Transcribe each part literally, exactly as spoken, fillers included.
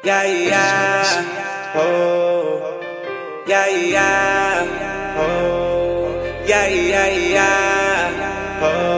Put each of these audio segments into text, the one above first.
Yeah, yeah, oh, yeah, yeah, oh, yeah, yeah, yeah,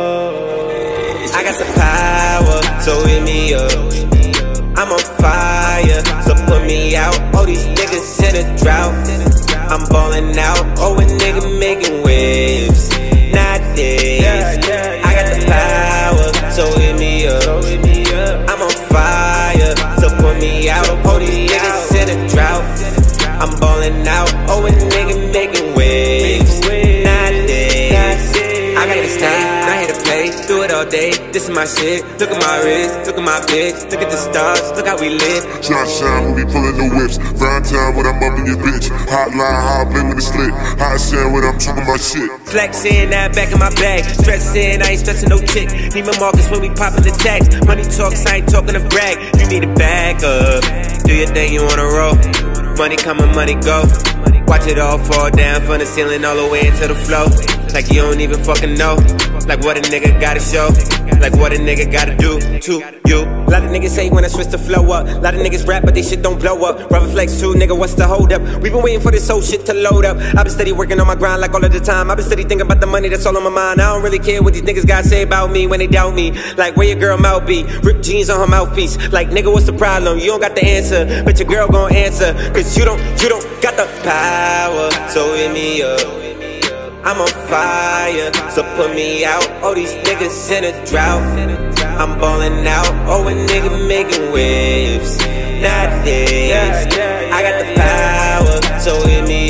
oh. I got some power, so hit me up. I'm on fire, so put me out. All these niggas in a drought. I'm ballin' out, oh, a nigga making waves. Nowadays, I got the power, so hit me up. I'm on fire, so put me out. All these niggas in a drought. I'm ballin' out, oh, a nigga making waves. Nowadays, I got this thing, not here to play. Do it all day, this is my shit. Look at my wrist, look at my bitch. Look at the stars, look how we live. Shine, shine, we be pulling the whips. Grind time when I'm up in your bitch. Hotline, hot bling with the slit. Hot sand when I'm talking my shit. Flexin' that back in my bag. Stressin', I ain't stressin' no chick. Need my markets when we poppin' the tags. Money talks, I ain't talking to brag. You need to back up. Do your thing, you wanna roll. Money coming, money go. Watch it all fall down from the ceiling all the way into the floor. Like you don't even fucking know. Like what a nigga gotta show. Like what a nigga gotta do to you. A lot of niggas say when I switch the flow up. A lot of niggas rap but they shit don't blow up. Rubber flex too, nigga, what's the hold up? We been waiting for this whole shit to load up. I been steady working on my grind like all of the time. I been steady thinking about the money that's all on my mind. I don't really care what these niggas gotta say about me when they doubt me. Like where your girl mouth be? Ripped jeans on her mouthpiece. Like nigga, what's the problem? You don't got the answer, but your girl gon' answer. Cause you don't, you don't got the power. So hit me up. I'm on fire, so put me out. All these niggas in a drought. I'm ballin' out, oh, a nigga making waves. Nowadays, I got the power, so hit me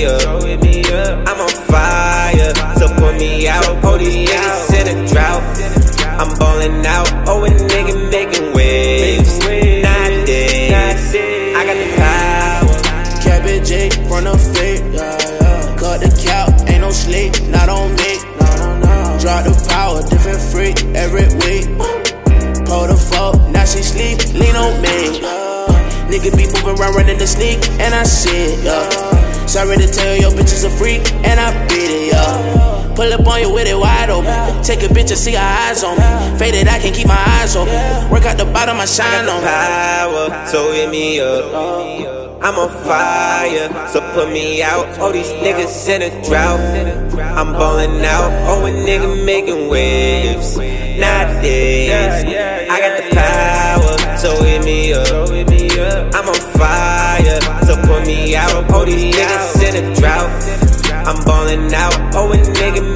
up. I'm on fire, so put me out. All these niggas in a drought. I'm ballin' out, oh, a nigga making waves. Nowadays, I got the power. Cabbage J from the fake, yeah, yeah. Cut the cow, ain't no sleep, not on me. No, no, no. Drop the power, different freak every week. Pull the phone, now she sleep, lean on me. Yeah. Nigga be moving around running the sneak, and I see it, yeah. Sorry to tell your bitch is a freak, and I beat it, yeah. Pull up on you with it wide open. Take a bitch and see her eyes on me. Faded, I can keep my eyes open. Work out the bottom, I shine on me. Power, so hit me up. I'm on fire, so put me out. All these niggas in a drought. I'm ballin' out, oh, a nigga making waves. Nowadays, I got the power, so hit me up. I'm on fire, so put me out. All these niggas in a drought. I'm ballin' out, oh, a nigga